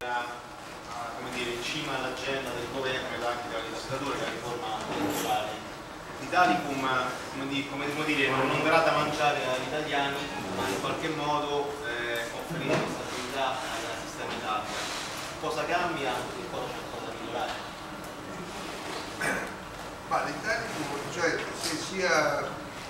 come dire, in cima all'agenda del governo e anche della legislatura, la riforma elettorale. L'Italicum, come dire, non verrà da mangiare agli italiani, ma in qualche modo offrire stabilità al sistema Italia. Cosa cambia e cosa c'è ancora da migliorare? Ma l'Italicum, cioè sia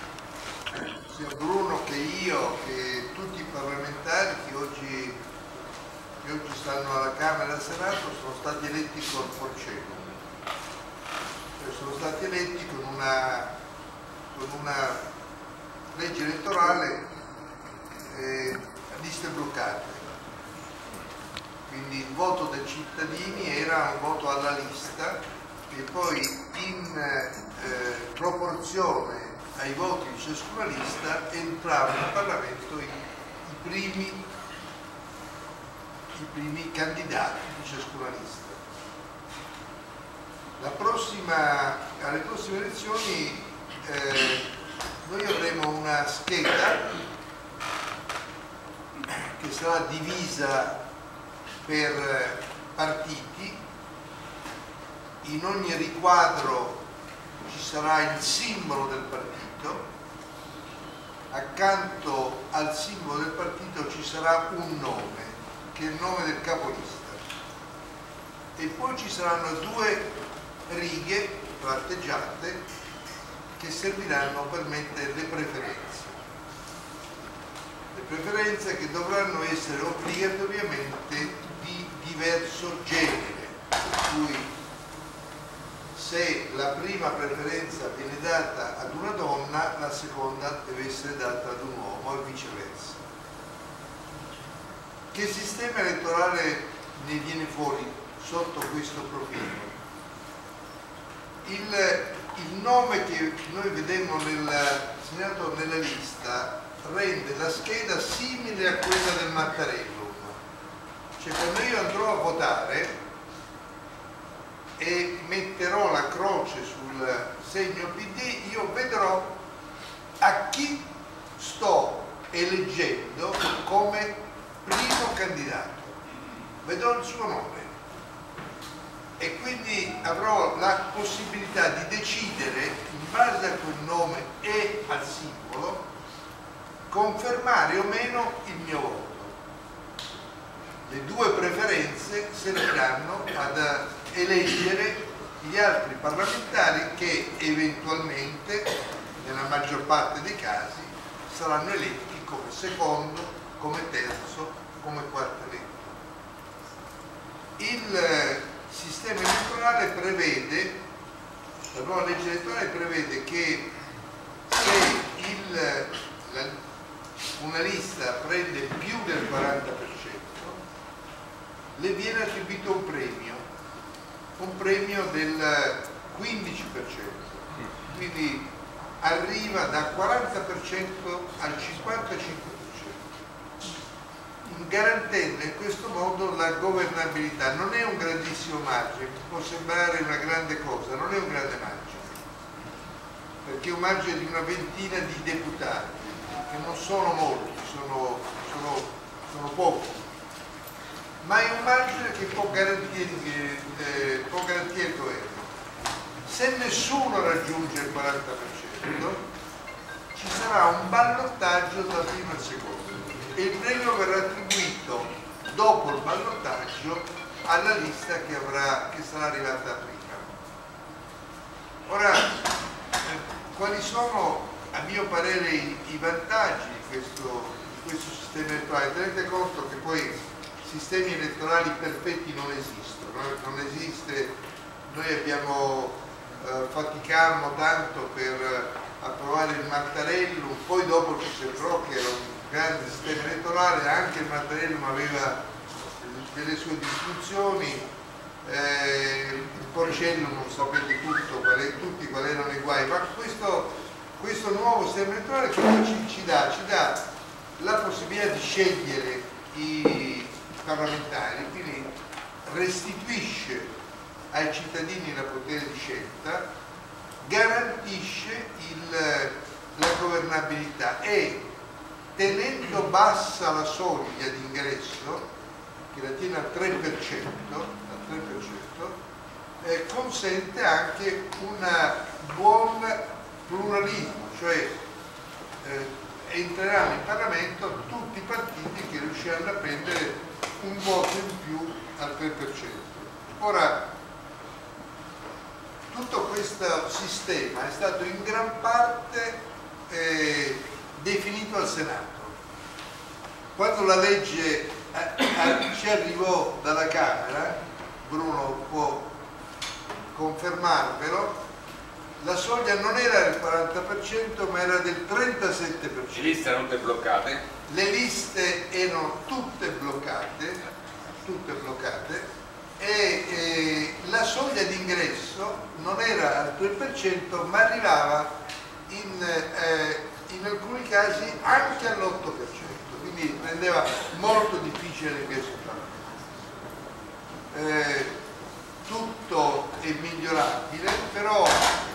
Bruno che io, che tutti i parlamentari che oggi stanno alla Camera e al Senato sono stati eletti col forcellum, cioè sono stati eletti con una legge elettorale a liste bloccate, quindi il voto dei cittadini era un voto alla lista e poi in proporzione ai voti di ciascuna lista entravano in Parlamento i primi candidati di ciascuna lista. Alle prossime elezioni noi avremo una scheda che sarà divisa per partiti. In ogni riquadro ci sarà il simbolo del partito, accanto al simbolo del partito ci sarà un nome, che è il nome del capolista, e poi ci saranno due righe tratteggiate che serviranno per mettere le preferenze che dovranno essere obbligatoriamente di diverso genere, per cui se la prima preferenza viene data ad una donna, la seconda deve essere data ad un uomo e viceversa. Che sistema elettorale ne viene fuori sotto questo profilo? Il nome che noi vedemmo segnato nella lista rende la scheda simile a quella del Mattarellum, cioè quando io andrò a votare e metterò la croce sul segno PD, io vedrò a chi sto eleggendo come primo candidato, vedrò il suo nome e quindi avrò la possibilità di decidere in base a quel nome e al simbolo confermare o meno il mio voto. Le due preferenze serviranno ad eleggere gli altri parlamentari che eventualmente, nella maggior parte dei casi, saranno eletti come secondo, come terzo, come quarto eletto. Il sistema elettorale prevede, la nuova legge elettorale prevede che se una lista prende più del 40%, le viene attribuito un premio del 15%, quindi arriva dal 40% al 55%, garantendo in questo modo la governabilità. Non è un grandissimo margine, può sembrare una grande cosa, non è un grande margine, perché è un margine di una ventina di deputati, che non sono molti, sono pochi, ma è un margine che può garantire il governo. Se nessuno raggiunge il 40%, ci sarà un ballottaggio tra primo e secondo e il premio verrà attribuito dopo il ballottaggio alla lista che sarà arrivata prima. Ora, quali sono a mio parere i vantaggi di questo sistema elettorale? Tenete conto che poi sistemi elettorali perfetti non esistono, non esiste. Noi faticammo tanto per approvare il Mattarellum, poi dopo ci sembrò che era un grande sistema elettorale, anche il Mattarellum aveva delle sue disfunzioni, il Porcellum non sapete tutti quali erano i guai, ma questo nuovo sistema elettorale cosa ci dà la possibilità di scegliere i parlamentari, quindi restituisce ai cittadini il potere di scelta, garantisce la governabilità e tenendo bassa la soglia di ingresso che la tiene al 3%, consente anche un buon pluralismo, cioè entreranno in Parlamento tutti i partiti che riusciranno a prendere un voto in più al 3%. Ora, tutto questo sistema è stato in gran parte definito al Senato. Quando la legge ci arrivò dalla Camera, Bruno può confermarvelo, la soglia non era del 40% ma era del 37%. Le liste erano tutte bloccate? Le liste erano tutte bloccate e la soglia d'ingresso non era al 3% ma arrivava in alcuni casi anche all'8%, quindi rendeva molto difficile l'ingresso in Parlamento. Tutto è migliorabile, però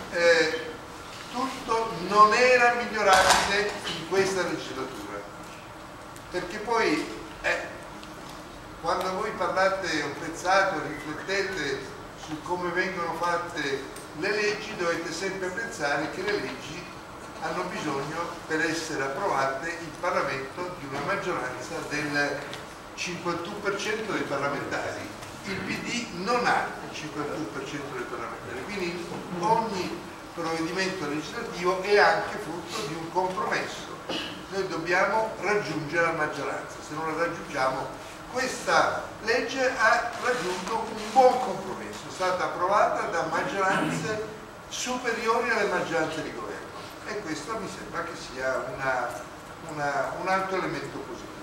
tutto non era migliorabile in questa legislatura, perché poi quando voi parlate o pensate o riflettete su come vengono fatte le leggi, dovete sempre pensare che le leggi hanno bisogno, per essere approvate in Parlamento, di una maggioranza del 51% dei parlamentari. Il PD non ha il 51% dei parlamentari, quindi ogni provvedimento legislativo è anche frutto di un compromesso. Noi dobbiamo raggiungere la maggioranza, se non la raggiungiamo. Questa legge ha raggiunto un buon compromesso, è stata approvata da maggioranze superiori alle maggioranze di governo e questo mi sembra che sia un altro elemento positivo.